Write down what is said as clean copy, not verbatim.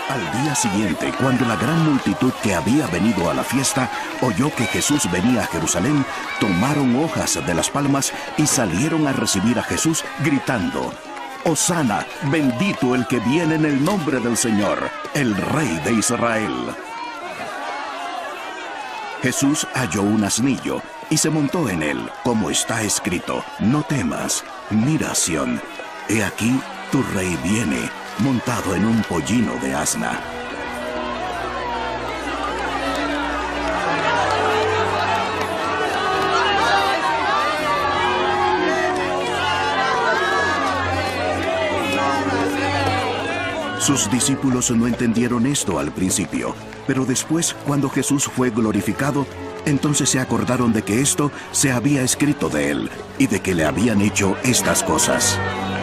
Al día siguiente, cuando la gran multitud que había venido a la fiesta oyó que Jesús venía a Jerusalén, tomaron hojas de las palmas y salieron a recibir a Jesús gritando: «Hosana, bendito el que viene en el nombre del Señor, el Rey de Israel». Jesús halló un asnillo y se montó en él, como está escrito: «No temas, mira, Sión, he aquí tu rey viene, montado en un pollino de asna». Sus discípulos no entendieron esto al principio, pero después, cuando Jesús fue glorificado, entonces se acordaron de que esto se había escrito de él y de que le habían hecho estas cosas.